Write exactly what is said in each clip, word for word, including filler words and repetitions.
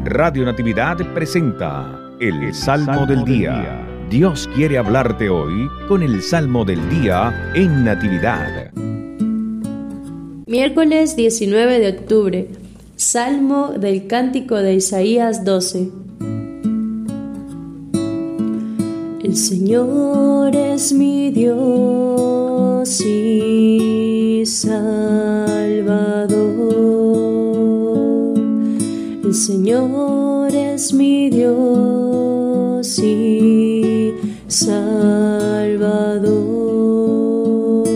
Radio Natividad presenta el Salmo del Día. Dios quiere hablarte hoy con el Salmo del Día en Natividad. Miércoles diecinueve de octubre. Salmo del Cántico de Isaías doce. El Señor es mi Dios y Salvador. El Señor es mi Dios y Salvador.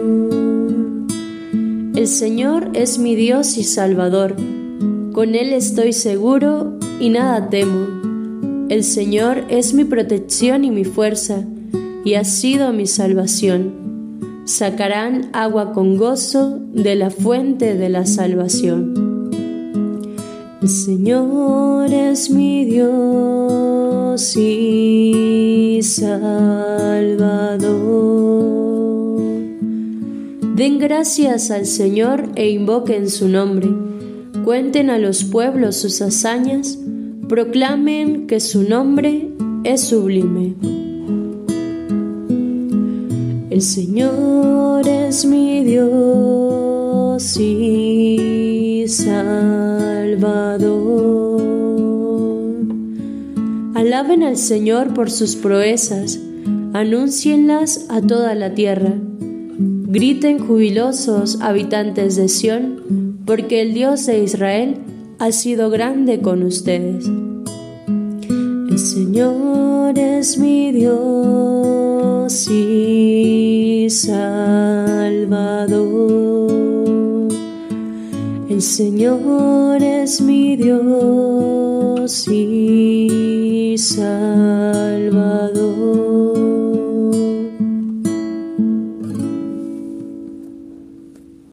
El Señor es mi Dios y Salvador. Con Él estoy seguro y nada temo. El Señor es mi protección y mi fuerza, y ha sido mi salvación. Sacarán agua con gozo de la fuente de la salvación. El Señor es mi Dios y Salvador. Den gracias al Señor e invoquen su nombre. Cuenten a los pueblos sus hazañas. Proclamen que su nombre es sublime. El Señor es mi Dios y Salvador. Alaben al Señor por sus proezas, anúncienlas a toda la tierra. Griten jubilosos, habitantes de Sión, porque el Dios de Israel ha sido grande con ustedes. El Señor es mi Dios y Salvador. El Señor es mi Dios y Salvador.